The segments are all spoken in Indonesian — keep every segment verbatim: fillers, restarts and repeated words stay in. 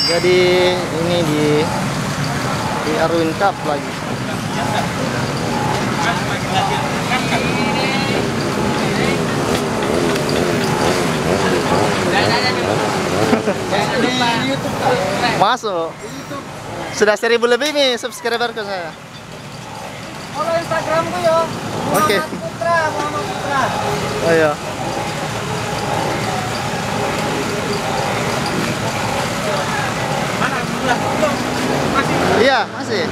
Jadi ini di di Arwin Cup lagi. Masuk. Sudah seribu lebih nih subscriber ke saya. Follow Instagramku yo. Oke. Muhammad Putra, Muhammad Putra. Oh iya. Iya, masih.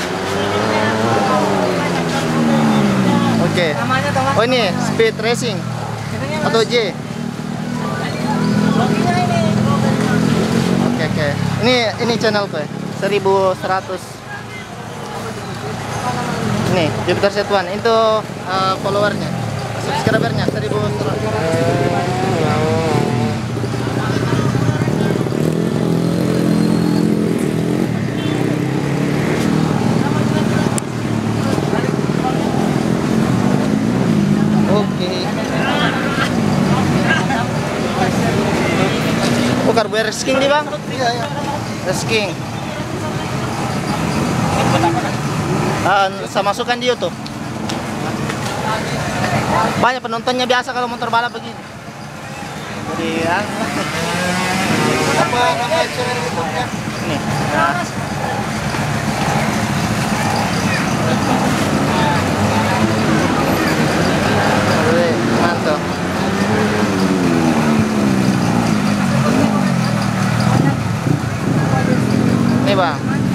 Oke. Namanya teman. Oh ini speed racing atau J. Loginya ini. Oke oke. Ini ini channel gue seribu seratus. Nih Jupiter Z satu itu uh, followernya, subscribernya seribu seratus. Oke. Oh, karbuer resking nih bang? Iya iya. Resking. Uh, saya masukkan di YouTube. Banyak penontonnya biasa kalau motor balap begini. Jadi ya. Apa nama channel YouTube-nya? Nih. Nah. Oke, mantap. Nih bang.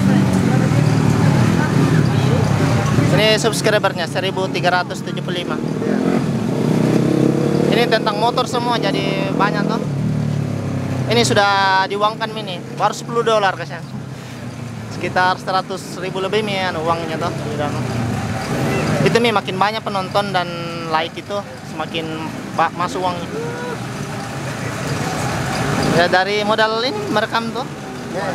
Ini subscribernya seribu tiga ratus tujuh puluh lima. Ya. Ini tentang motor semua jadi banyak tuh. Ini sudah diuangkan mini, baru sepuluh dolar kasih. Sekitar seratus ribu lebih nih anu, uangnya tuh. Itu nih makin banyak penonton dan like itu semakin pak masuk uangnya. Ya dari modal ini merekam tuh. Ya.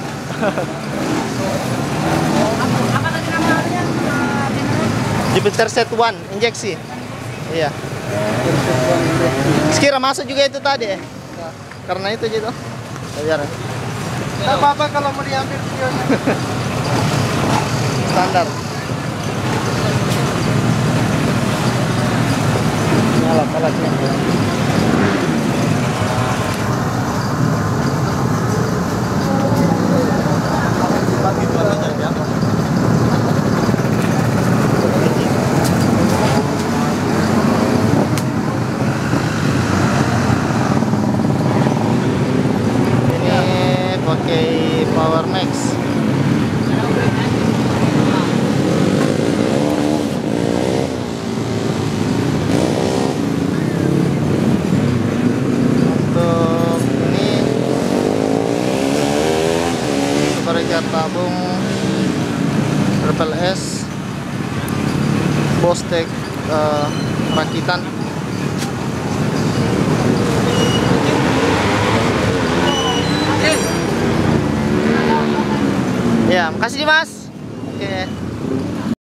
Apa tadi namanya? Jupiter Z satu injeksi. Iya. Sekira masuk juga itu tadi ya. Karena itu gitu. Biar. Enggak apa-apa kalau mau diambil videonya. Standar. Nyala kalasnya. Bagi suaranya ya. Pakai Power Max. Untuk ini supercar tabung Triple S Bostek uh, rakitan. Ya, makasih Mas.